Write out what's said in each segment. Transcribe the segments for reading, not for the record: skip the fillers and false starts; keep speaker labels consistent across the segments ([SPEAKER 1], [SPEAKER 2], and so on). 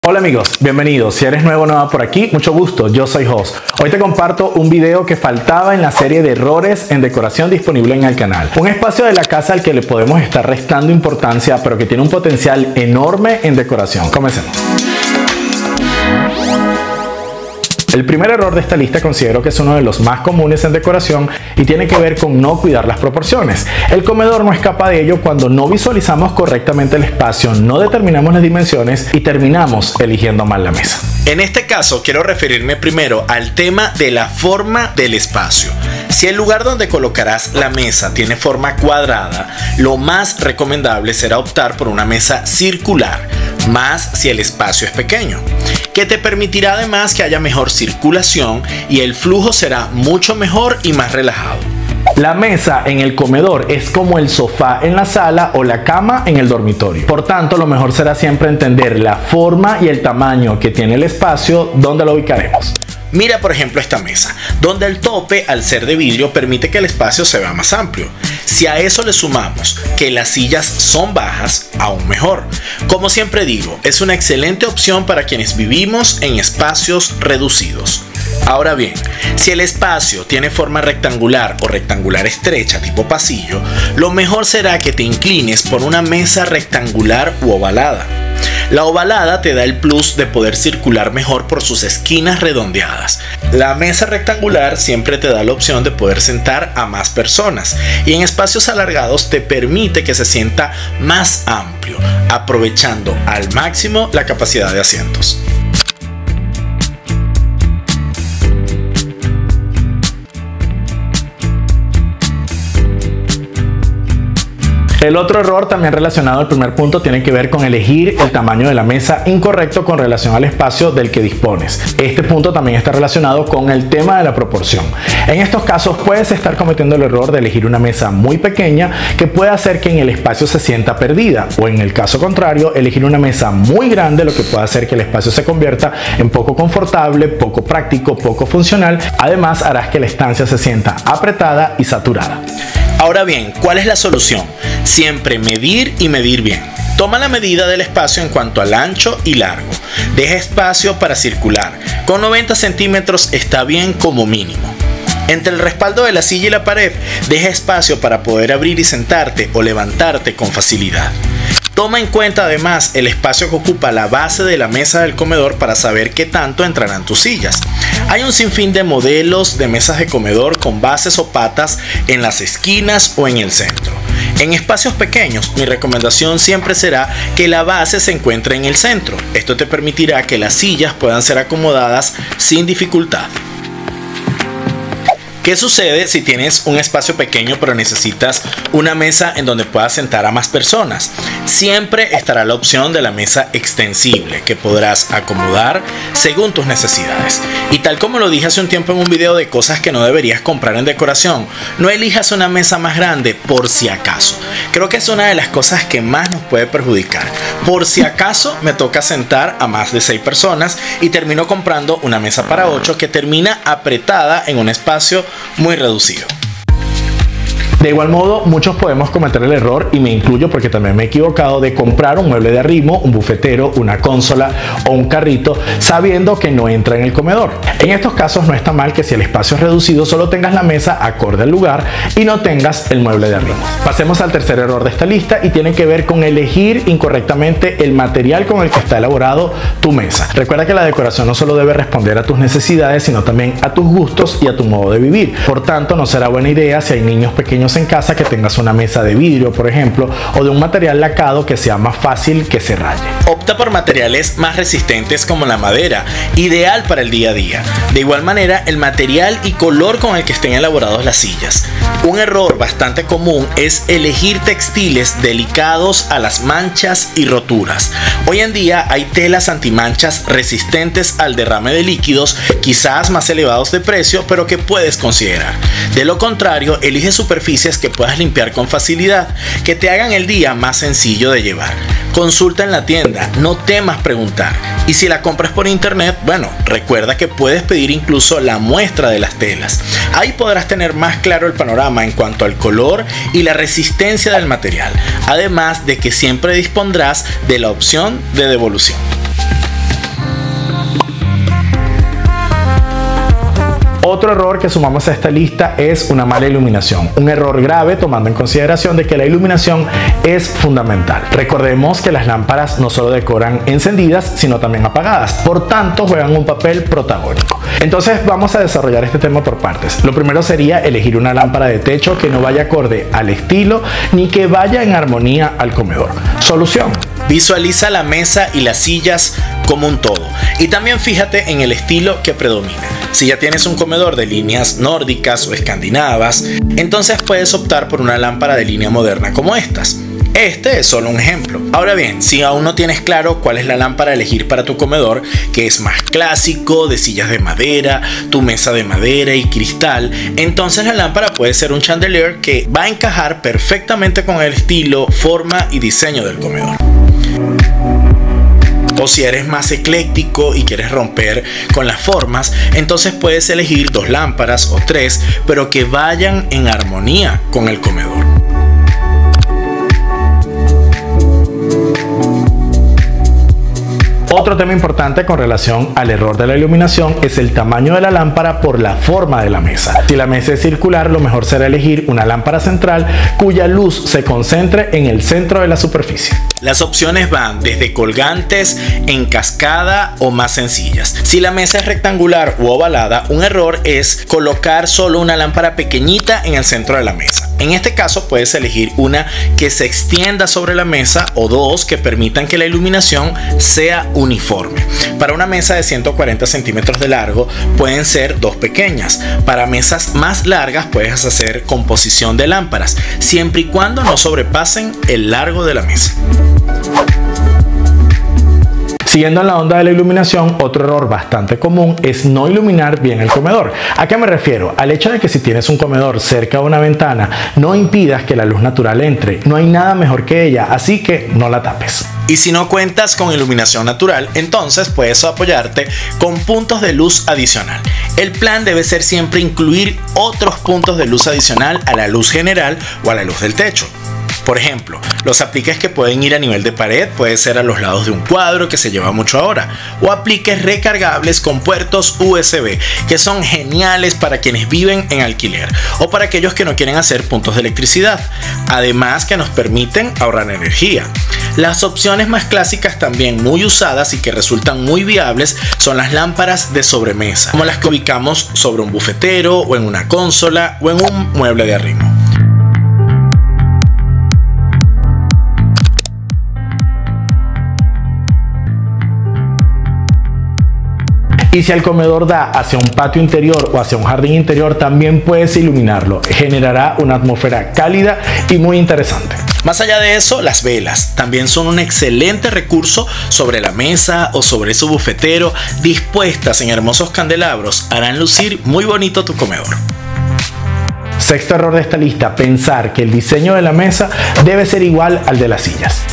[SPEAKER 1] Hola amigos, bienvenidos. Si eres nuevo o nueva por aquí, mucho gusto, yo soy Jos. Hoy te comparto un video que faltaba en la serie de errores en decoración disponible en el canal. Un espacio de la casa al que le podemos estar restando importancia, pero que tiene un potencial enorme en decoración. Comencemos. El primer error de esta lista considero que es uno de los más comunes en decoración y tiene que ver con no cuidar las proporciones. El comedor no escapa de ello cuando no visualizamos correctamente el espacio, no determinamos las dimensiones y terminamos eligiendo mal la mesa.
[SPEAKER 2] En este caso quiero referirme primero al tema de la forma del espacio. Si el lugar donde colocarás la mesa tiene forma cuadrada, lo más recomendable será optar por una mesa circular, más si el espacio es pequeño, que te permitirá además que haya mejor circulación y el flujo será mucho mejor y más relajado.
[SPEAKER 1] La mesa en el comedor es como el sofá en la sala o la cama en el dormitorio. Por tanto, lo mejor será siempre entender la forma y el tamaño que tiene el espacio donde lo ubicaremos.
[SPEAKER 2] Mira por ejemplo esta mesa, donde el tope al ser de vidrio permite que el espacio se vea más amplio. Si a eso le sumamos que las sillas son bajas, aún mejor. Como siempre digo, es una excelente opción para quienes vivimos en espacios reducidos. Ahora bien, si el espacio tiene forma rectangular o rectangular estrecha tipo pasillo, lo mejor será que te inclines por una mesa rectangular u ovalada. La ovalada te da el plus de poder circular mejor por sus esquinas redondeadas. La mesa rectangular siempre te da la opción de poder sentar a más personas y en espacios alargados te permite que se sienta más amplio, aprovechando al máximo la capacidad de asientos.
[SPEAKER 1] El otro error también relacionado al primer punto tiene que ver con elegir el tamaño de la mesa incorrecto con relación al espacio del que dispones. Este punto también está relacionado con el tema de la proporción. En estos casos puedes estar cometiendo el error de elegir una mesa muy pequeña que puede hacer que en el espacio se sienta perdida, o en el caso contrario, elegir una mesa muy grande, lo que puede hacer que el espacio se convierta en poco confortable, poco práctico, poco funcional. Además, harás que la estancia se sienta apretada y saturada.
[SPEAKER 2] Ahora bien, ¿cuál es la solución? Siempre medir y medir bien. Toma la medida del espacio en cuanto al ancho y largo. Deja espacio para circular. Con 90 centímetros está bien como mínimo. Entre el respaldo de la silla y la pared, deja espacio para poder abrir y sentarte o levantarte con facilidad. Toma en cuenta además el espacio que ocupa la base de la mesa del comedor para saber qué tanto entrarán tus sillas. Hay un sinfín de modelos de mesas de comedor con bases o patas en las esquinas o en el centro. En espacios pequeños, mi recomendación siempre será que la base se encuentre en el centro. Esto te permitirá que las sillas puedan ser acomodadas sin dificultad. ¿Qué sucede si tienes un espacio pequeño pero necesitas una mesa en donde puedas sentar a más personas? Siempre estará la opción de la mesa extensible que podrás acomodar según tus necesidades. Y tal como lo dije hace un tiempo en un video de cosas que no deberías comprar en decoración, no elijas una mesa más grande por si acaso. Creo que es una de las cosas que más nos puede perjudicar. Por si acaso me toca sentar a más de 6 personas y termino comprando una mesa para 8 que termina apretada en un espacio muy reducido.
[SPEAKER 1] De igual modo, muchos podemos cometer el error, y me incluyo porque también me he equivocado, de comprar un mueble de arrimo, un bufetero, una consola o un carrito sabiendo que no entra en el comedor. En estos casos no está mal que si el espacio es reducido solo tengas la mesa acorde al lugar y no tengas el mueble de arrimo. Pasemos al tercer error de esta lista y tiene que ver con elegir incorrectamente el material con el que está elaborado tu mesa. Recuerda que la decoración no solo debe responder a tus necesidades, sino también a tus gustos y a tu modo de vivir. Por tanto, no será buena idea si hay niños pequeños en casa que tengas una mesa de vidrio, por ejemplo, o de un material lacado que sea más fácil que se raye.
[SPEAKER 2] Opta por materiales más resistentes como la madera, ideal para el día a día. De igual manera, el material y color con el que estén elaborados las sillas. Un error bastante común es elegir textiles delicados a las manchas y roturas. Hoy en día hay telas antimanchas resistentes al derrame de líquidos, quizás más elevados de precio, pero que puedes considerar. De lo contrario, elige superficies que puedas limpiar con facilidad, que te hagan el día más sencillo de llevar. Consulta en la tienda, no temas preguntar. Y si la compras por internet, bueno, recuerda que puedes pedir incluso la muestra de las telas. Ahí podrás tener más claro el panorama en cuanto al color y la resistencia del material, además de que siempre dispondrás de la opción de devolución.
[SPEAKER 1] Otro error que sumamos a esta lista es una mala iluminación. Un error grave tomando en consideración de que la iluminación es fundamental. Recordemos que las lámparas no solo decoran encendidas, sino también apagadas. Por tanto, juegan un papel protagónico. Entonces vamos a desarrollar este tema por partes. Lo primero sería elegir una lámpara de techo que no vaya acorde al estilo ni que vaya en armonía al comedor. Solución:
[SPEAKER 2] visualiza la mesa y las sillas como un todo. Y también fíjate en el estilo que predomina. Si ya tienes un comedor de líneas nórdicas o escandinavas, entonces puedes optar por una lámpara de línea moderna como estas. Este es solo un ejemplo. Ahora bien, si aún no tienes claro cuál es la lámpara a elegir para tu comedor, que es más clásico, de sillas de madera, tu mesa de madera y cristal, entonces la lámpara puede ser un chandelier que va a encajar perfectamente con el estilo, forma y diseño del comedor. O si eres más ecléctico y quieres romper con las formas, entonces puedes elegir 2 lámparas o 3, pero que vayan en armonía con el comedor.
[SPEAKER 1] Otro tema importante con relación al error de la iluminación es el tamaño de la lámpara por la forma de la mesa. Si la mesa es circular, lo mejor será elegir una lámpara central cuya luz se concentre en el centro de la superficie.
[SPEAKER 2] Las opciones van desde colgantes, en cascada o más sencillas. Si la mesa es rectangular u ovalada, un error es colocar solo una lámpara pequeñita en el centro de la mesa. En este caso puedes elegir una que se extienda sobre la mesa o 2 que permitan que la iluminación sea uniforme. Para una mesa de 140 centímetros de largo pueden ser 2 pequeñas. Para mesas más largas puedes hacer composición de lámparas, siempre y cuando no sobrepasen el largo de la mesa.
[SPEAKER 1] Siguiendo en la onda de la iluminación, otro error bastante común es no iluminar bien el comedor. ¿A qué me refiero? Al hecho de que si tienes un comedor cerca de una ventana, no impidas que la luz natural entre. No hay nada mejor que ella, así que no la tapes.
[SPEAKER 2] Y si no cuentas con iluminación natural, entonces puedes apoyarte con puntos de luz adicional. El plan debe ser siempre incluir otros puntos de luz adicional a la luz general o a la luz del techo. Por ejemplo, los apliques que pueden ir a nivel de pared puede ser a los lados de un cuadro, que se lleva mucho ahora, o apliques recargables con puertos USB, que son geniales para quienes viven en alquiler o para aquellos que no quieren hacer puntos de electricidad, además que nos permiten ahorrar energía. Las opciones más clásicas, también muy usadas y que resultan muy viables, son las lámparas de sobremesa, como las que ubicamos sobre un bufetero o en una consola o en un mueble de arrimo.
[SPEAKER 1] Y si el comedor da hacia un patio interior o hacia un jardín interior, también puedes iluminarlo. Generará una atmósfera cálida y muy interesante.
[SPEAKER 2] Más allá de eso, las velas también son un excelente recurso sobre la mesa o sobre su bufetero. Dispuestas en hermosos candelabros, harán lucir muy bonito tu comedor.
[SPEAKER 1] Sexto error de esta lista: pensar que el diseño de la mesa debe ser igual al de las sillas.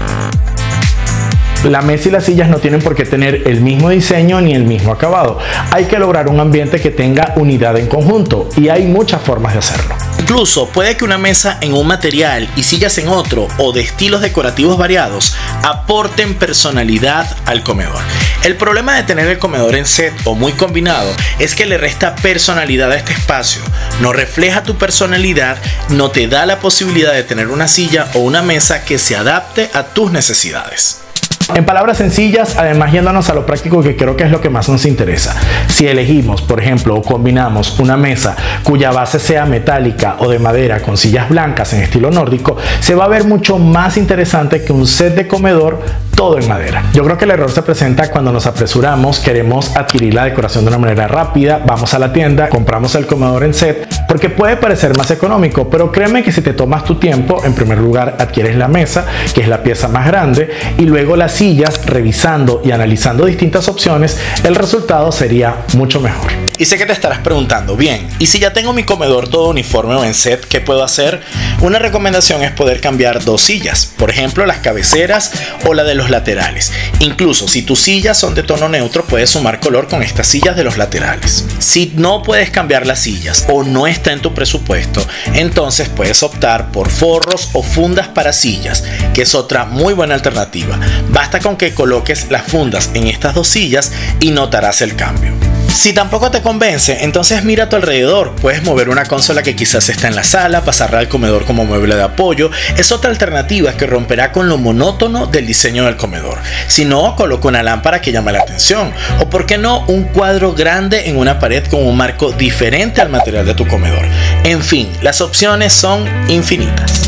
[SPEAKER 1] La mesa y las sillas no tienen por qué tener el mismo diseño ni el mismo acabado. Hay que lograr un ambiente que tenga unidad en conjunto, y hay muchas formas de hacerlo.
[SPEAKER 2] Incluso puede que una mesa en un material y sillas en otro, o de estilos decorativos variados, aporten personalidad al comedor. El problema de tener el comedor en set o muy combinado es que le resta personalidad a este espacio, no refleja tu personalidad, no te da la posibilidad de tener una silla o una mesa que se adapte a tus necesidades.
[SPEAKER 1] En palabras sencillas, además yéndonos a lo práctico, que creo que es lo que más nos interesa. Si elegimos, por ejemplo, o combinamos una mesa cuya base sea metálica o de madera con sillas blancas en estilo nórdico, se va a ver mucho más interesante que un set de comedor todo en madera. Yo creo que el error se presenta cuando nos apresuramos, queremos adquirir la decoración de una manera rápida, vamos a la tienda, compramos el comedor en set, porque puede parecer más económico, pero créeme que si te tomas tu tiempo, en primer lugar adquieres la mesa, que es la pieza más grande, y luego las sillas, revisando y analizando distintas opciones, el resultado sería mucho mejor.
[SPEAKER 2] Y sé que te estarás preguntando, bien, ¿y si ya tengo mi comedor todo uniforme o en set, qué puedo hacer? Una recomendación es poder cambiar 2 sillas, por ejemplo las cabeceras o la de los laterales. Incluso si tus sillas son de tono neutro, puedes sumar color con estas sillas de los laterales. Si no puedes cambiar las sillas o no está en tu presupuesto, entonces puedes optar por forros o fundas para sillas, que es otra muy buena alternativa. Basta con que coloques las fundas en estas 2 sillas y notarás el cambio. Si tampoco te convence, entonces mira a tu alrededor. Puedes mover una consola que quizás está en la sala, pasarla al comedor como mueble de apoyo. Es otra alternativa que romperá con lo monótono del diseño del comedor. Si no, coloca una lámpara que llame la atención. O por qué no, un cuadro grande en una pared con un marco diferente al material de tu comedor. En fin, las opciones son infinitas.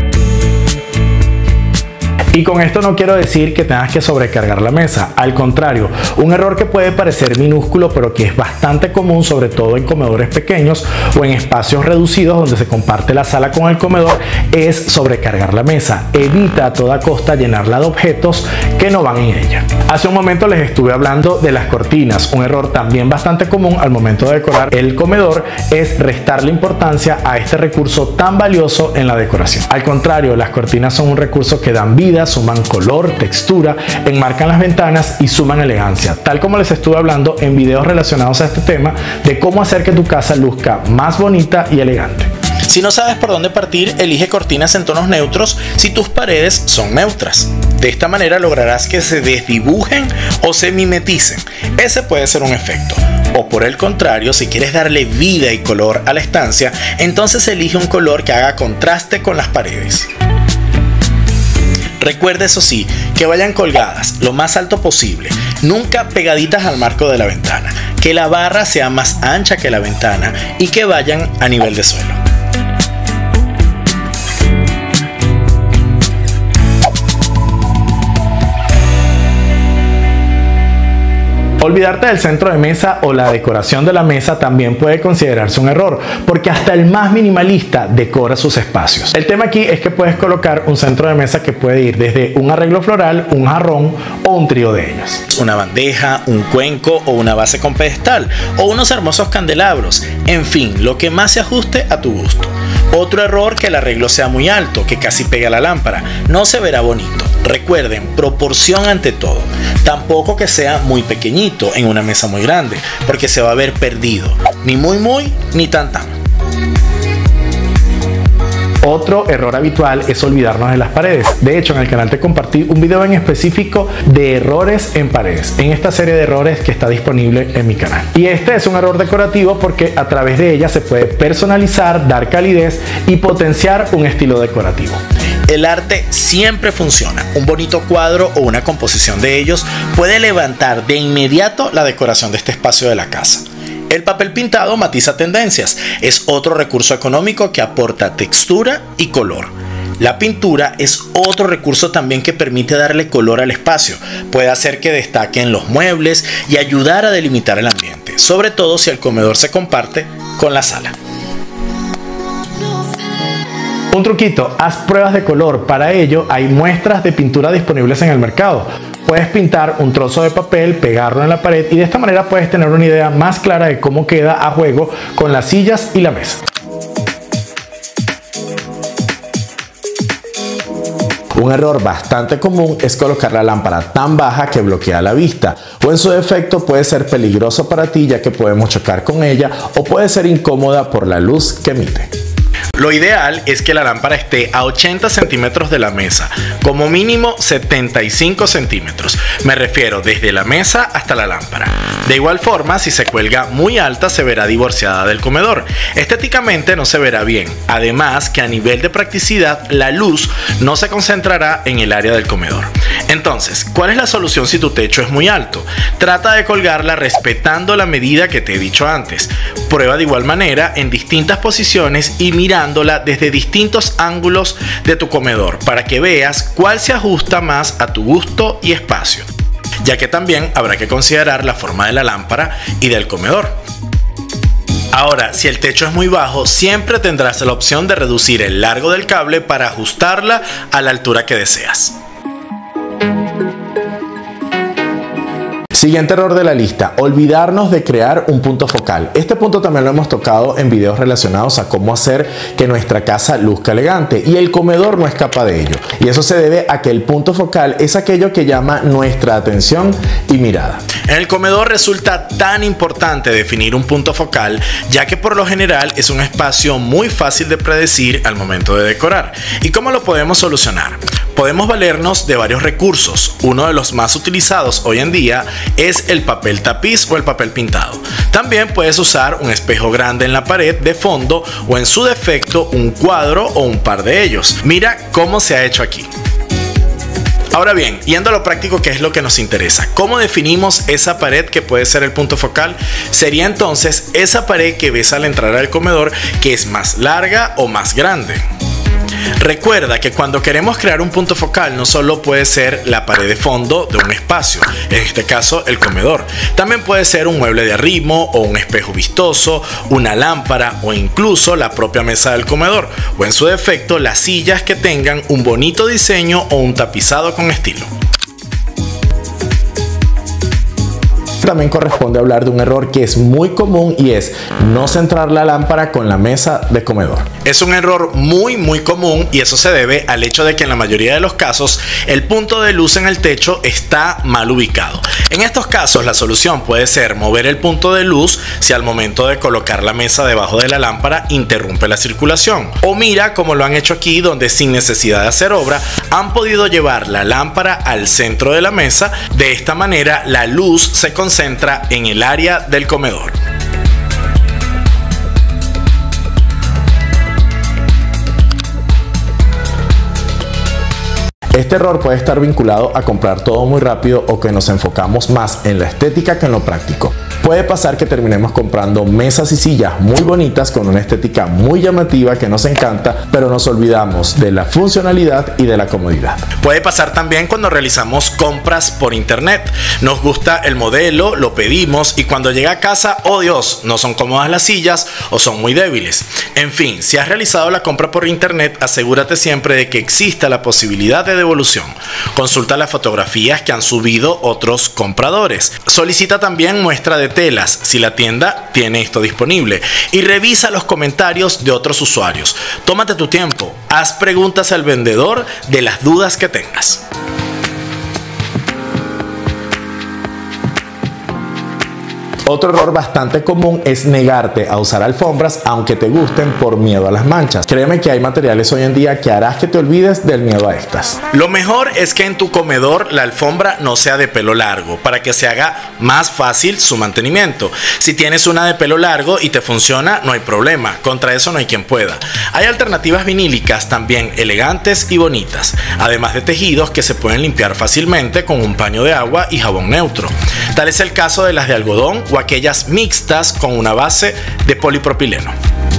[SPEAKER 1] Y con esto no quiero decir que tengas que sobrecargar la mesa, al contrario, un error que puede parecer minúsculo pero que es bastante común, sobre todo en comedores pequeños o en espacios reducidos donde se comparte la sala con el comedor, es sobrecargar la mesa. Evita a toda costa llenarla de objetos que no van en ella. Hace un momento les estuve hablando de las cortinas. Un error también bastante común al momento de decorar el comedor es restarle importancia a este recurso tan valioso en la decoración. Al contrario, las cortinas son un recurso que dan vida, suman color, textura, enmarcan las ventanas y suman elegancia, tal como les estuve hablando en videos relacionados a este tema de cómo hacer que tu casa luzca más bonita y elegante.
[SPEAKER 2] Si no sabes por dónde partir, elige cortinas en tonos neutros si tus paredes son neutras. De esta manera lograrás que se desdibujen o se mimeticen. Ese puede ser un efecto. O por el contrario, si quieres darle vida y color a la estancia, entonces elige un color que haga contraste con las paredes. Recuerda, eso sí, que vayan colgadas lo más alto posible, nunca pegaditas al marco de la ventana, que la barra sea más ancha que la ventana y que vayan a nivel de suelo.
[SPEAKER 1] Olvidarte del centro de mesa o la decoración de la mesa también puede considerarse un error, porque hasta el más minimalista decora sus espacios. El tema aquí es que puedes colocar un centro de mesa que puede ir desde un arreglo floral, un jarrón o un trío de ellos.
[SPEAKER 2] Una bandeja, un cuenco o una base con pedestal o unos hermosos candelabros, en fin, lo que más se ajuste a tu gusto. Otro error, que el arreglo sea muy alto, que casi pega la lámpara, no se verá bonito. Recuerden, proporción ante todo. Tampoco que sea muy pequeñito en una mesa muy grande, porque se va a ver perdido. Ni muy ni tan.
[SPEAKER 1] Otro error habitual es olvidarnos de las paredes. De hecho, en el canal te compartí un video en específico de errores en paredes, en esta serie de errores que está disponible en mi canal. Y este es un error decorativo porque a través de ella se puede personalizar, dar calidez y potenciar un estilo decorativo.
[SPEAKER 2] El arte siempre funciona. Un bonito cuadro o una composición de ellos puede levantar de inmediato la decoración de este espacio de la casa. El papel pintado matiza tendencias. Es otro recurso económico que aporta textura y color. La pintura es otro recurso también que permite darle color al espacio. Puede hacer que destaquen los muebles y ayudar a delimitar el ambiente, sobre todo si el comedor se comparte con la sala.
[SPEAKER 1] Un truquito, haz pruebas de color. Para ello hay muestras de pintura disponibles en el mercado. Puedes pintar un trozo de papel, pegarlo en la pared y de esta manera puedes tener una idea más clara de cómo queda a juego con las sillas y la mesa. Un error bastante común es colocar la lámpara tan baja que bloquea la vista, o en su defecto puede ser peligroso para ti ya que podemos chocar con ella o puede ser incómoda por la luz que emite.
[SPEAKER 2] Lo ideal es que la lámpara esté a 80 centímetros de la mesa, como mínimo 75 centímetros. Me refiero desde la mesa hasta la lámpara. De igual forma, si se cuelga muy alta, se verá divorciada del comedor. Estéticamente no se verá bien. Además, que a nivel de practicidad, la luz no se concentrará en el área del comedor. Entonces, ¿cuál es la solución si tu techo es muy alto? Trata de colgarla respetando la medida que te he dicho antes. Prueba de igual manera en distintas posiciones y mirándola desde distintos ángulos de tu comedor para que veas cuál se ajusta más a tu gusto y espacio, ya que también habrá que considerar la forma de la lámpara y del comedor. Ahora, si el techo es muy bajo, siempre tendrás la opción de reducir el largo del cable para ajustarla a la altura que deseas.
[SPEAKER 1] Siguiente error de la lista, olvidarnos de crear un punto focal. Este punto también lo hemos tocado en videos relacionados a cómo hacer que nuestra casa luzca elegante y el comedor no escapa de ello. Y eso se debe a que el punto focal es aquello que llama nuestra atención y mirada.
[SPEAKER 2] En el comedor resulta tan importante definir un punto focal, ya que por lo general es un espacio muy fácil de predecir al momento de decorar. ¿Y cómo lo podemos solucionar? Podemos valernos de varios recursos. Uno de los más utilizados hoy en día es el papel tapiz o el papel pintado. También puedes usar un espejo grande en la pared de fondo o en su defecto un cuadro o un par de ellos. Mira cómo se ha hecho aquí. Ahora bien, yendo a lo práctico, que es lo que nos interesa, ¿cómo definimos esa pared que puede ser el punto focal? Sería entonces esa pared que ves al entrar al comedor, que es más larga o más grande. Recuerda que cuando queremos crear un punto focal no solo puede ser la pared de fondo de un espacio, en este caso el comedor, también puede ser un mueble de arrimo o un espejo vistoso, una lámpara o incluso la propia mesa del comedor, o en su defecto las sillas que tengan un bonito diseño o un tapizado con estilo.
[SPEAKER 1] También corresponde hablar de un error que es muy común y es no centrar la lámpara con la mesa de comedor.
[SPEAKER 2] Es un error muy común y eso se debe al hecho de que en la mayoría de los casos el punto de luz en el techo está mal ubicado. En estos casos la solución puede ser mover el punto de luz si al momento de colocar la mesa debajo de la lámpara interrumpe la circulación. O mira como lo han hecho aquí, donde sin necesidad de hacer obra han podido llevar la lámpara al centro de la mesa. De esta manera la luz se concentra en el área del comedor.
[SPEAKER 1] Este error puede estar vinculado a comprar todo muy rápido o que nos enfocamos más en la estética que en lo práctico. Puede pasar que terminemos comprando mesas y sillas muy bonitas con una estética muy llamativa que nos encanta, pero nos olvidamos de la funcionalidad y de la comodidad.
[SPEAKER 2] Puede pasar también cuando realizamos compras por internet. Nos gusta el modelo, lo pedimos y cuando llega a casa, oh Dios, no son cómodas las sillas o son muy débiles. En fin, si has realizado la compra por internet, asegúrate siempre de que exista la posibilidad de devolución. Consulta las fotografías que han subido otros compradores. Solicita también muestra de telas si la tienda tiene esto disponible y revisa los comentarios de otros usuarios. Tómate tu tiempo, haz preguntas al vendedor de las dudas que tengas.
[SPEAKER 1] Otro error bastante común es negarte a usar alfombras aunque te gusten por miedo a las manchas. Créeme que hay materiales hoy en día que harás que te olvides del miedo a estas.
[SPEAKER 2] Lo mejor es que en tu comedor la alfombra no sea de pelo largo para que se haga más fácil su mantenimiento. Si tienes una de pelo largo y te funciona, no hay problema, contra eso no hay quien pueda. Hay alternativas vinílicas también elegantes y bonitas, además de tejidos que se pueden limpiar fácilmente con un paño de agua y jabón neutro. Tal es el caso de las de algodón o aquellas mixtas con una base de polipropileno.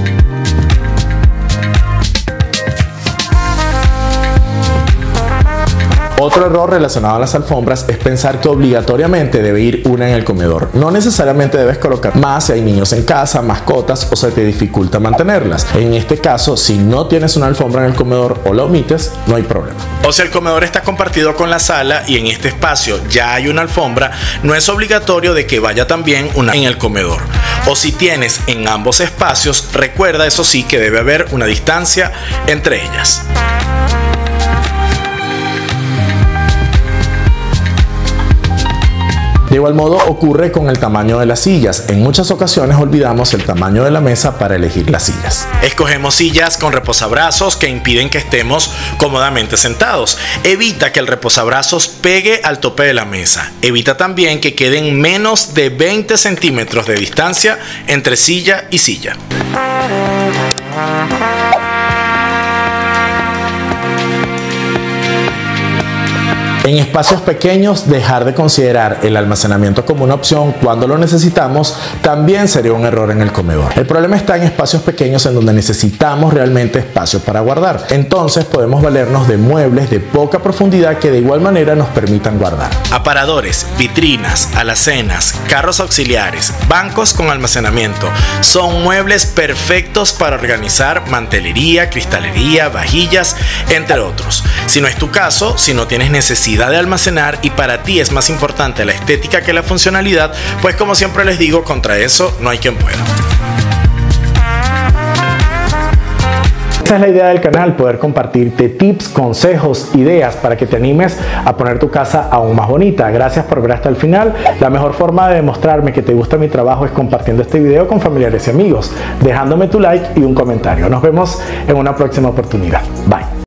[SPEAKER 1] Otro error relacionado a las alfombras es pensar que obligatoriamente debe ir una en el comedor. No necesariamente debes colocar más si hay niños en casa, mascotas o se te dificulta mantenerlas. En este caso, si no tienes una alfombra en el comedor o la omites, no hay problema.
[SPEAKER 2] O si el comedor está compartido con la sala y en este espacio ya hay una alfombra, no es obligatorio de que vaya también una en el comedor. O si tienes en ambos espacios, recuerda eso sí que debe haber una distancia entre ellas.
[SPEAKER 1] De igual modo ocurre con el tamaño de las sillas. En muchas ocasiones olvidamos el tamaño de la mesa para elegir las sillas.
[SPEAKER 2] Escogemos sillas con reposabrazos que impiden que estemos cómodamente sentados. Evita que el reposabrazos pegue al tope de la mesa. Evita también que queden menos de 20 centímetros de distancia entre silla y silla.
[SPEAKER 1] En espacios pequeños, dejar de considerar el almacenamiento como una opción cuando lo necesitamos también sería un error en el comedor. El problema está en espacios pequeños en donde necesitamos realmente espacio para guardar. Entonces podemos valernos de muebles de poca profundidad que de igual manera nos permitan guardar.
[SPEAKER 2] Aparadores, vitrinas, alacenas, carros auxiliares, bancos con almacenamiento son muebles perfectos para organizar mantelería, cristalería, vajillas, entre otros. Si no es tu caso, si no tienes necesidad de almacenar y para ti es más importante la estética que la funcionalidad, pues como siempre les digo, contra eso no hay quien pueda.
[SPEAKER 1] Esa es la idea del canal, poder compartirte tips, consejos, ideas para que te animes a poner tu casa aún más bonita. Gracias por ver hasta el final. La mejor forma de demostrarme que te gusta mi trabajo es compartiendo este video con familiares y amigos, dejándome tu like y un comentario. Nos vemos en una próxima oportunidad. Bye.